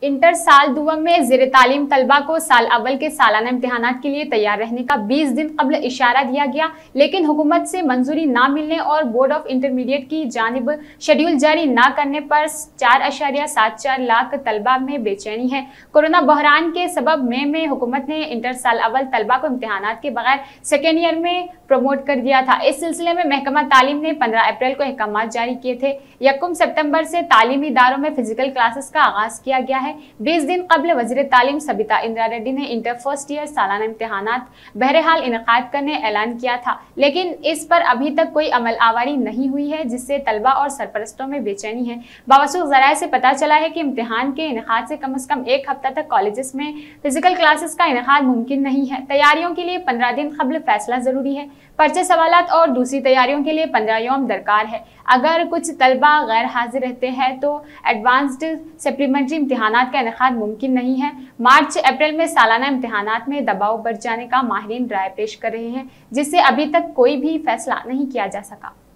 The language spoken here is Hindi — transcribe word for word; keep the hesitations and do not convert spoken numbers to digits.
इंटर साल दुवंग में ज़ेर तालीम तलबा को साल अव्वल के सालाना इम्तिहानात के लिए तैयार रहने का बीस दिन कबल इशारा दिया गया, लेकिन हुकूमत से मंजूरी ना मिलने और बोर्ड ऑफ इंटरमीडिएट की जानिब शेड्यूल जारी ना करने पर चार अशारिया सात चार लाख तलबा में बेचैनी है। कोरोना बहरान के सबब मई में हुकूमत ने इंटर साल अव्वल तलबा को इम्तिहानात के बगैर सेकेंड ईयर में प्रमोट कर दिया था। इस सिलसिले में महकमा तालीम ने पंद्रह अप्रैल को अहकाम जारी किए थे। यकम सितंबर से तालीमी इदारों में फिजिकल क्लासेस का आगाज किया गया है। बीस दिन कबल वज़ीर तालीम सबिता इंदिरा रेड्डी ने इंटर फर्स्ट ईयर सालाना इम्तिहानात बहरहाल इनेकाद करने ऐलान किया था, लेकिन इस पर अभी तक कोई अमल आवारी नहीं हुई है, जिससे तलबा और सरपरस्तों में बेचैनी है। बावसूख ज़राए से पता चला है कि इम्तिहान के इनेकाद से कम अज कम एक हफ्ता तक कॉलेजेस में फिजिकल क्लासेस का इनेकाद मुमकिन नहीं है। तैयारियों के लिए पंद्रह दिन कबल फैसला जरूरी है। पर्चे सवालात और दूसरी तैयारियों के लिए पंद्रह यौम दरकार है। अगर कुछ तलबा गैर हाजिर रहते हैं तो एडवांस्ड सप्लीमेंट्री इम्तिहानात का इनेकाद मुमकिन नहीं है। मार्च अप्रैल में सालाना इम्तिहानात में दबाव बढ़ जाने का माहिरीन राय पेश कर रहे हैं, जिससे अभी तक कोई भी फैसला नहीं किया जा सका।